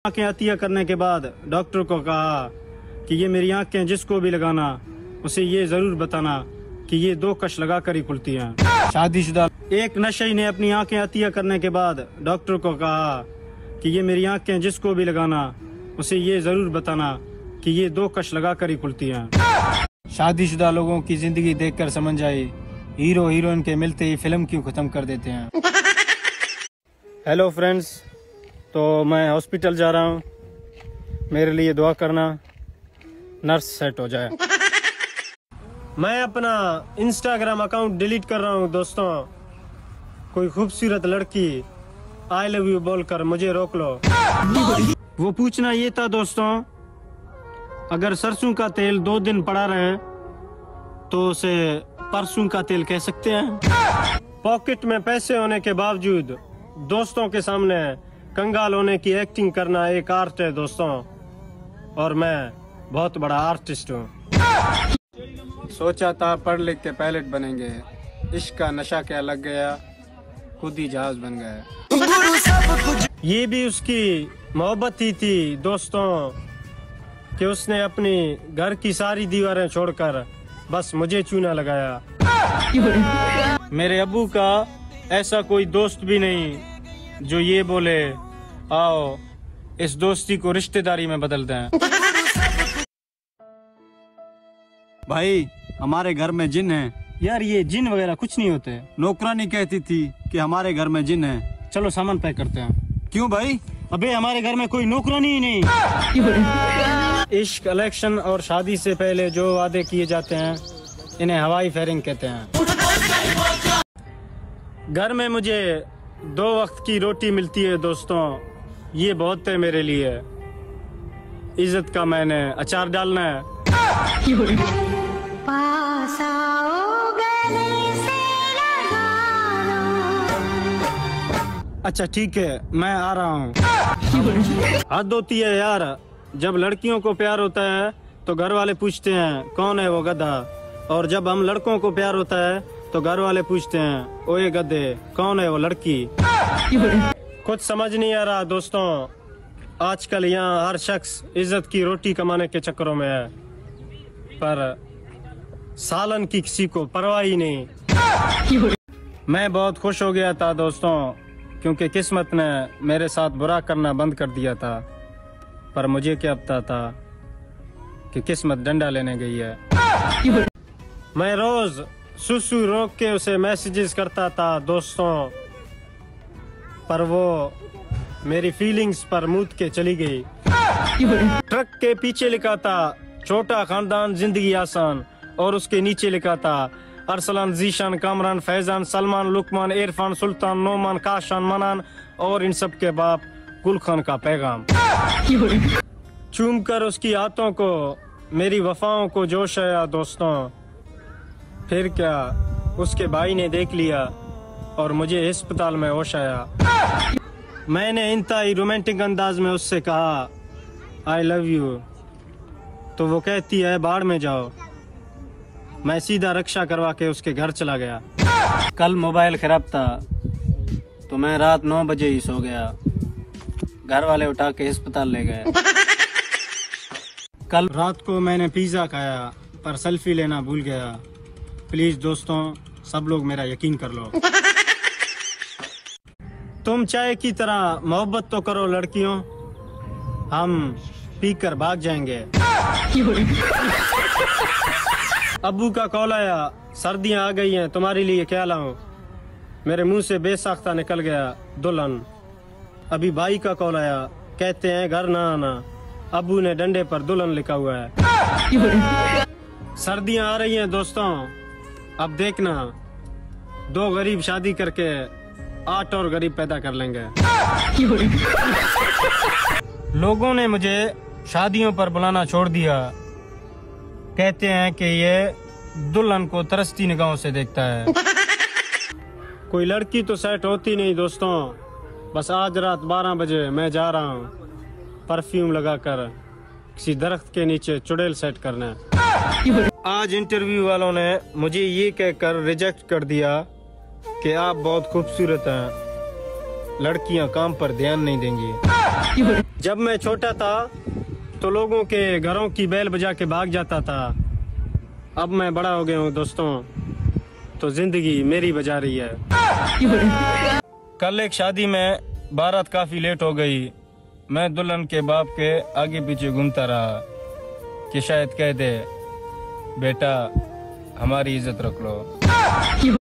आंखें अतिया करने के बाद डॉक्टर को कहा कि ये मेरी आंखें जिसको भी लगाना उसे ये जरूर बताना कि ये 2 कश लगा कर ही खुलती हैं। शादीशुदा एक नशे ने अपनी आंखें अतिया करने के बाद डॉक्टर को कहा कि ये मेरी आंखें जिसको भी लगाना उसे ये जरूर बताना कि ये 2 कश लगा कर ही खुलती हैं। शादीशुदा लोगों की जिंदगी देखकर समझ आई हीरो हीरोइन के मिलते ही फिल्म क्यों खत्म कर देते हैं। हेलो फ्रेंड्स, तो मैं हॉस्पिटल जा रहा हूँ, मेरे लिए दुआ करना नर्स सेट हो जाए। मैं अपना इंस्टाग्राम अकाउंट डिलीट कर रहा हूँ दोस्तों। कोई खूबसूरत लड़की आई लव यू बोलकर मुझे रोक लो। वो पूछना ये था दोस्तों, अगर सरसों का तेल 2 दिन पड़ा रहे तो उसे परसों का तेल कह सकते हैं। पॉकेट में पैसे होने के बावजूद दोस्तों के सामने कंगाल होने की एक्टिंग करना एक आर्ट है दोस्तों, और मैं बहुत बड़ा आर्टिस्ट हूँ। सोचा था पढ़ लिख के पायलट बनेंगे, इश्क का नशा क्या लग गया, खुद ही जहाज बन गया। ये भी उसकी मोहब्बत ही थी दोस्तों कि उसने अपनी घर की सारी दीवारें छोड़कर बस मुझे चूना लगाया। मेरे अब्बू का ऐसा कोई दोस्त भी नहीं जो ये बोले आओ इस दोस्ती को रिश्तेदारी में बदल दें। भाई हमारे घर में जिन है। यार ये जिन वगैरह कुछ नहीं होते। नौकरानी कहती थी कि हमारे घर में जिन है। चलो सामान पैक करते हैं। क्यों भाई? अबे हमारे घर में कोई नौकरानी ही नहीं। इश्क, इलेक्शन और शादी से पहले जो वादे किए जाते हैं इन्हें हवाई फायरिंग कहते हैं। घर में मुझे 2 वक्त की रोटी मिलती है दोस्तों, ये बहुत है मेरे लिए। इज्जत का मैंने अचार डालना है। अच्छा ठीक है, मैं आ रहा हूँ। हद होती है यार, जब लड़कियों को प्यार होता है तो घर वाले पूछते हैं कौन है वो गधा, और जब हम लड़कों को प्यार होता है तो घर वाले पूछते हैं ओए गधे कौन है वो लड़की। कुछ समझ नहीं आ रहा दोस्तों, आजकल यहाँ हर शख्स इज्जत की रोटी कमाने के चक्करों में है, पर सालन की किसी को परवाह ही नहीं। मैं बहुत खुश हो गया था दोस्तों, क्योंकि किस्मत ने मेरे साथ बुरा करना बंद कर दिया था, पर मुझे क्या पता था कि किस्मत डंडा लेने गई है। मैं रोज सुसु रोक के उसे मैसेजेस करता था दोस्तों, पर वो मेरी फीलिंग्स पर मूत के चली गई। ट्रक के पीछे लिखा था छोटा खानदान जिंदगी आसान, और उसके नीचे लिखा था अरसलान, जीशान, कामरान, फैजान, सलमान, लुकमान, इरफान, सुल्तान, नोमान, काशान, मनान और इन सब के बाप गुल खान का पैगाम। चूम कर उसकी हाथों को मेरी वफाओं को जोश आया दोस्तों। फिर क्या उसके भाई ने देख लिया और मुझे अस्पताल में होश आया। मैंने इंतहाई रोमांटिक अंदाज में उससे कहा आई लव यू, तो वो कहती है बाढ़ में जाओ। मैं सीधा रक्षा करवा के उसके घर चला गया। कल मोबाइल खराब था तो मैं रात 9 बजे ही सो गया, घर वाले उठा के अस्पताल ले गए। कल रात को मैंने पिज्जा खाया पर सेल्फी लेना भूल गया। प्लीज दोस्तों सब लोग मेरा यकीन कर लो। तुम चाय की तरह मोहब्बत तो करो लड़कियों, हम पीकर भाग जाएंगे। अब्बू का कॉल आया, सर्दियां आ गई हैं, तुम्हारे लिए क्या लाऊं। मेरे मुंह से बेसाख्ता निकल गया दुल्हन। अभी भाई का कॉल आया, कहते हैं घर ना आना, अब्बू ने डंडे पर दुल्हन लिखा हुआ है। सर्दियां आ रही हैं दोस्तों, अब देखना 2 गरीब शादी करके 8 और गरीब पैदा कर लेंगे। लोगों ने मुझे शादियों पर बुलाना छोड़ दिया, कहते हैं कि ये दुल्हन को तरसती निगाहों से देखता है। कोई लड़की तो सेट होती नहीं दोस्तों, बस आज रात 12 बजे मैं जा रहा हूँ परफ्यूम लगाकर किसी दरख्त के नीचे चुड़ैल सेट करना। आज इंटरव्यू वालों ने मुझे ये कहकर रिजेक्ट कर दिया कि आप बहुत खूबसूरत हैं, लड़कियां काम पर ध्यान नहीं देंगी। जब मैं छोटा था तो लोगों के घरों की बेल बजा के भाग जाता था। अब मैं बड़ा हो गया हूँ दोस्तों, तो जिंदगी मेरी बजा रही है। कल एक शादी में बारात काफी लेट हो गई। मैं दुल्हन के बाप के आगे पीछे घूमता रहा कि शायद कह दे बेटा हमारी इज्जत रख लो।